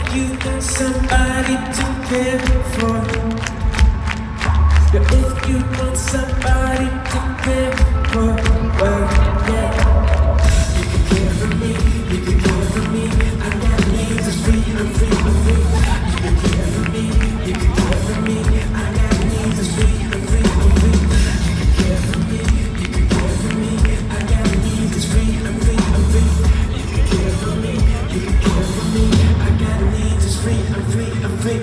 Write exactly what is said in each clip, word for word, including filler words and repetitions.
you want somebody to care for, yeah, if you want somebody to care for, well, yeah, you can care for me, you can care for me. I got needs, it's free, I'm free, I'm free. You can care for me, you can care for me. I got needs, it's free, I'm free, I'm free. You can care for me, you can care for me. I got needs, it's free, I'm free, I'm free. You can care for me, you can care for me. I got needs, it's free, I'm free, I'm free.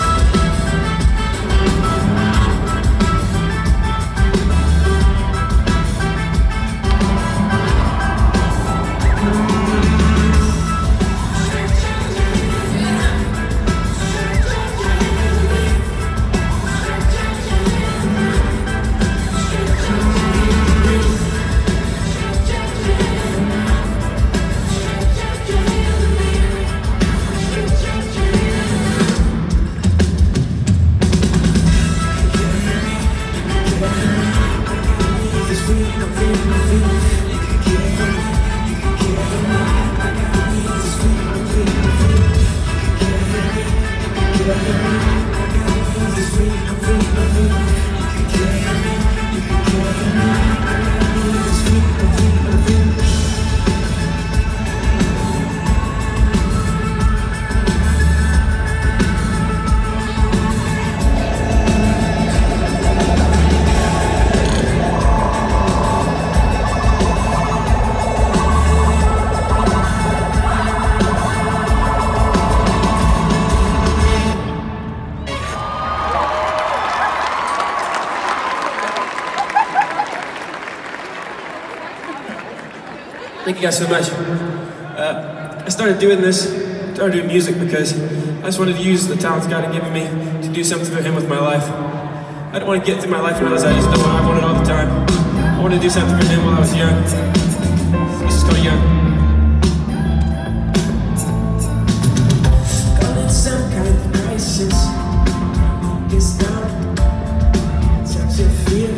Thank you guys so much. Uh, I started doing this, started doing music because I just wanted to use the talents God had given me to do something for Him with my life. I didn't want to get through my life and realize I just know what I wanted all the time. I wanted to do something for Him while I was young. This is called Young. Call it some kind of crisis. It's not such a fear.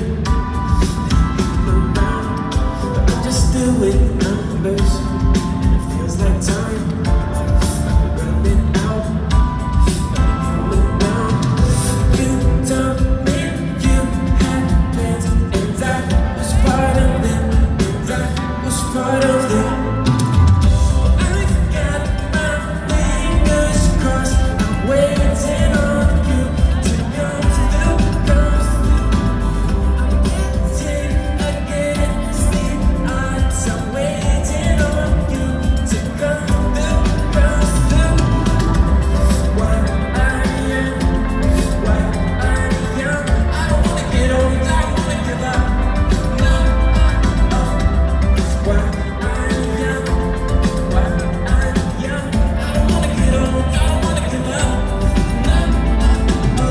I'm just doing numbers. And it feels like time running out, coming down. You told me you had plans, and I was part of them, and I was part of them. I've got my fingers crossed. I'm waiting on you to come through, come through. I'm getting against the odds. I'm waiting on you to come through, come through. While I'm young, while I'm young, I don't wanna get old, I don't wanna give up. No, oh, while I'm young, while I'm young, I don't wanna get old, I don't wanna give up. No, oh.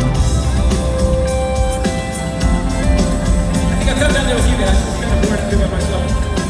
I think I've come down there with you guys. It's kind of boring to do by myself.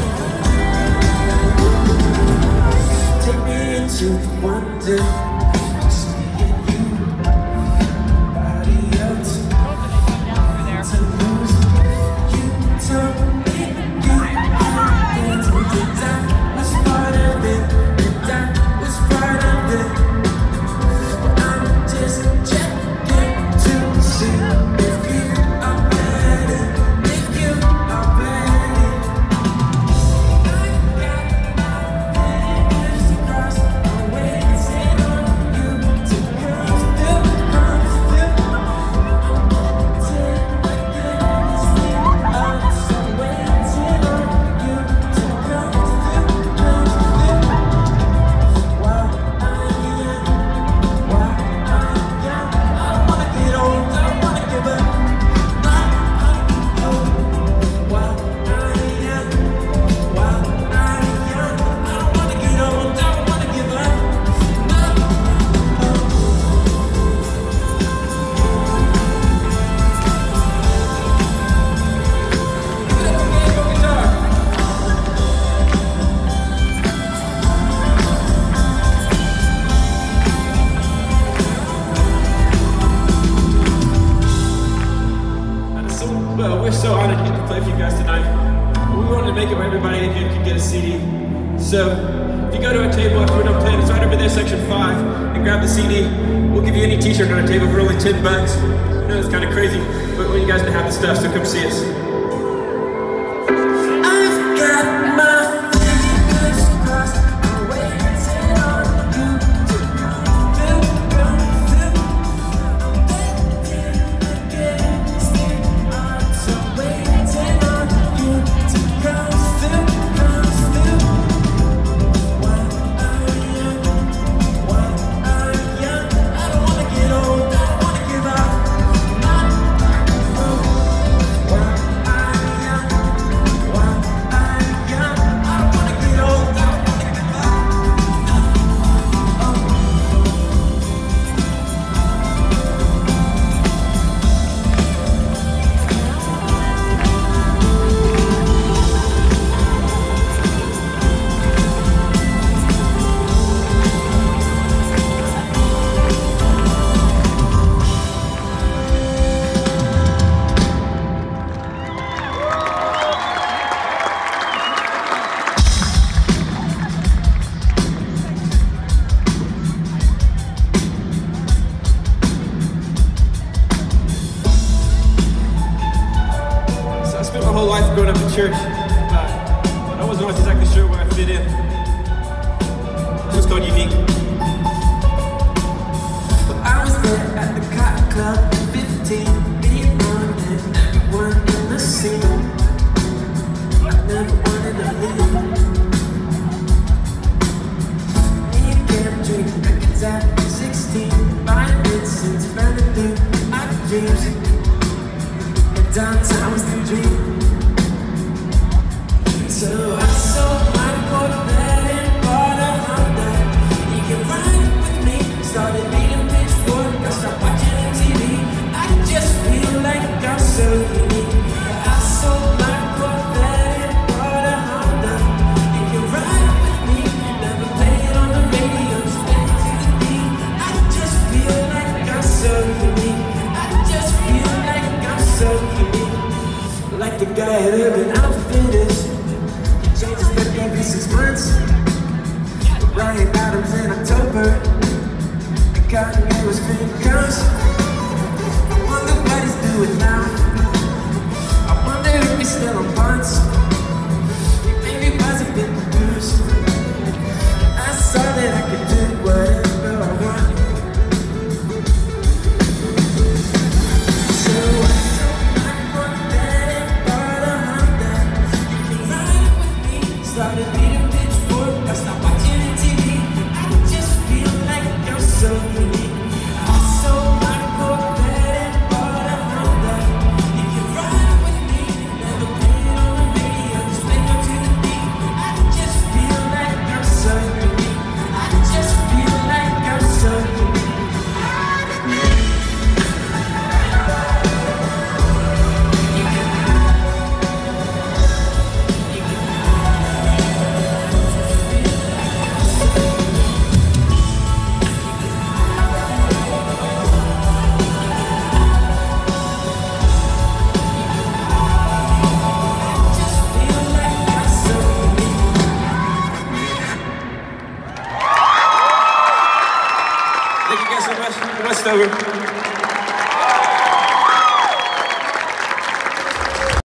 Take me into the wonder, just me and you, nobody else to lose. You told me you had plans, and I was part of it, and I was part of it. I'm just checking to see if you are ready, if you are ready. I've got my fingers crossed. I'm waiting on you to come through, come through. I'm waiting against the odds. I'm waiting on you to come through, come through. While I'm young, while I'm young, I don't wanna get old, I don't wanna give up. No, oh, while I'm young, while I'm young, I don't wanna get old, I don't wanna give up. No, oh. I'm so, well, we're so honored to get to play for you guys tonight. We wanted to make it where everybody in here could get a C D. So, if you go to a table after we're done playing, it's right over there. section five and grab the C D. We'll give you any t-shirt on our table for only ten bucks. I know it's kind of crazy, but we want you guys to have the stuff, so come see us. I've got my fingers crossed, I'm waiting on you to come through, come through. I'm betting against the odds, I'm waiting on you to come through, come through. While I'm young, while I'm young, I don't wanna get old, I don't wanna give up. Not through. While I'm young, while I'm young, I don't wanna get old, I don't wanna give up. So I spent my whole life growing up in church. Uh, I wasn't always exactly sure where I fit in. This was called Unique. I was there at the Cotton Club at fifteen, being on and everyone in the scene. I never wanted to leave. Me and Cam drinking records at sixteen, buying Vincent's brand new our dreams. And downtown was the dream. So I sold my Corvette and bought a Honda. You can ride with me. Started reading Pitchfork. I stopped watching M T V. I just feel like I'm so unique. I sold my Corvette and bought a Honda. You can ride with me. Never played on the radio. Spin to the beat. I just feel like I'm so unique. I just feel like I'm so unique. Like the guy at Urban Outfitters. Changes look every six months. Ryan Adams in October. And Kanye was fake comes. I wonder what he's doing now. I wonder if he's still on punts. Maybe wasn't been produced. I saw that I could do whatever I want. So I sold my Corvette and bought a Honda. You can ride with me. Started reading Pitchfork. I stopped watching M T V. I just feel like I'm so unique. I sold my Corvette and bought a Honda. You can ride with me. Never played on the radio. Just play up to the beat. I just feel like I'm so unique. I just feel like I'm so unique. Thank you guys so much. The rest over.